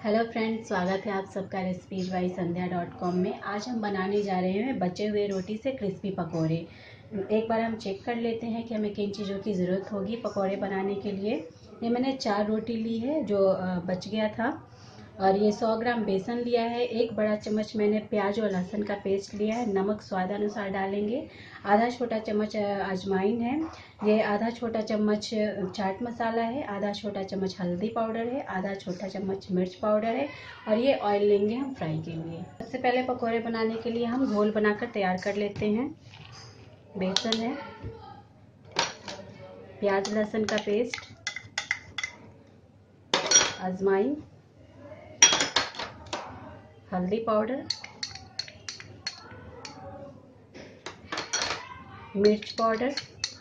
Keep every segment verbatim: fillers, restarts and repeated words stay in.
Hello friends, स्वागत है आप सबका recipes by Sandhya dot com में। आज हम बनाने जा रहे हैं बचे हुए रोटी से क्रिस्पी पकोड़े। एक बार हम चेक कर लेते हैं कि हमें किन चीज़ों की ज़रूरत होगी पकोड़े बनाने के लिए। ये मैंने चार रोटी ली है जो बच गया था, और ये सौ ग्राम बेसन लिया है। एक बड़ा चम्मच मैंने प्याज और लहसुन का पेस्ट लिया है। नमक स्वाद अनुसार डालेंगे। आधा छोटा चम्मच अजवाइन है। ये आधा छोटा चम्मच चाट मसाला है। आधा छोटा चम्मच हल्दी पाउडर है। आधा छोटा चम्मच मिर्च पाउडर है। और ये ऑयल लेंगे हम फ्राई के लिए। सबसे पहले पकौड़े बनाने के लिए हम घोल बनाकर तैयार कर लेते हैं। बेसन है, प्याज लहसुन का पेस्ट, अजवाइन, हल्दी पाउडर, मिर्च पाउडर,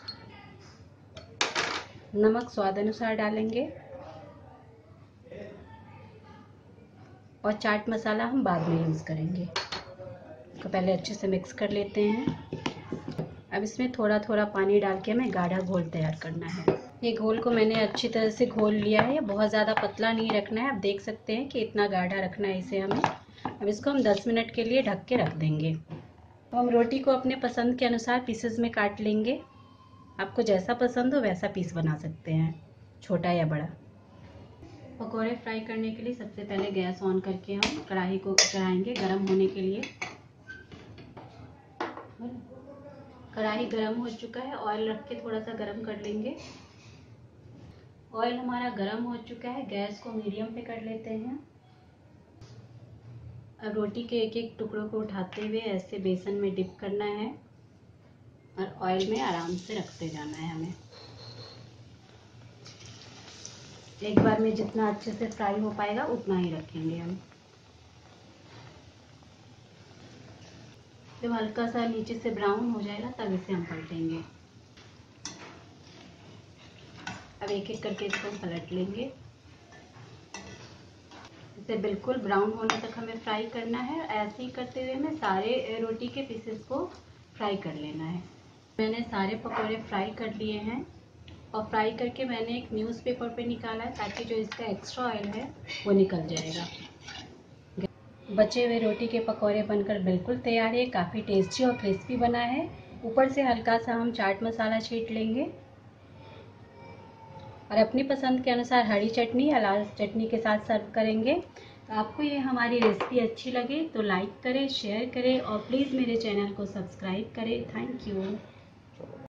नमक स्वाद अनुसार डालेंगे, और चाट मसाला हम बाद में यूज़ करेंगे। तो पहले अच्छे से मिक्स कर लेते हैं। अब इसमें थोड़ा थोड़ा पानी डाल के हमें गाढ़ा घोल तैयार करना है। ये घोल को मैंने अच्छी तरह से घोल लिया है। बहुत ज़्यादा पतला नहीं रखना है। आप देख सकते हैं कि इतना गाढ़ा रखना है इसे हमें। अब इसको हम दस मिनट के लिए ढक के रख देंगे। तो हम रोटी को अपने पसंद के अनुसार पीसेस में काट लेंगे। आपको जैसा पसंद हो वैसा पीस बना सकते हैं, छोटा या बड़ा। पकोड़े फ्राई करने के लिए सबसे पहले गैस ऑन करके हम कढ़ाई को चढ़ाएंगे गर्म होने के लिए। कढ़ाई गर्म हो चुका है। ऑयल रख के थोड़ा सा गर्म कर लेंगे। ऑयल हमारा गर्म हो चुका है। गैस को मीडियम पे कर लेते हैं। अब रोटी के एक एक टुकड़ों को उठाते हुए ऐसे बेसन में डिप करना है और ऑयल में आराम से रखते जाना है हमें। एक बार में जितना अच्छे से फ्राई हो पाएगा उतना ही रखेंगे हम। जब हल्का सा नीचे से ब्राउन हो जाएगा तब इसे हम पलटेंगे। अब एक एक करके इसको पलट लेंगे। इसे बिल्कुल ब्राउन होने तक हमें फ्राई करना है। ऐसे ही करते हुए हमें सारे रोटी के पीसेस को फ्राई कर लेना है। मैंने सारे पकौड़े फ्राई कर लिए हैं, और फ्राई करके मैंने एक न्यूज़पेपर पे निकाला है ताकि जो इसका एक्स्ट्रा ऑयल है वो निकल जाएगा। बचे हुए रोटी के पकौड़े बनकर बिल्कुल तैयार है। काफ़ी टेस्टी और क्रिस्पी बना है। ऊपर से हल्का सा हम चाट मसाला छींट लेंगे, और अपनी पसंद के अनुसार हरी चटनी या लाल चटनी के साथ सर्व करेंगे। तो आपको ये हमारी रेसिपी अच्छी लगे तो लाइक करें, शेयर करें, और प्लीज़ मेरे चैनल को सब्सक्राइब करें। Thank you.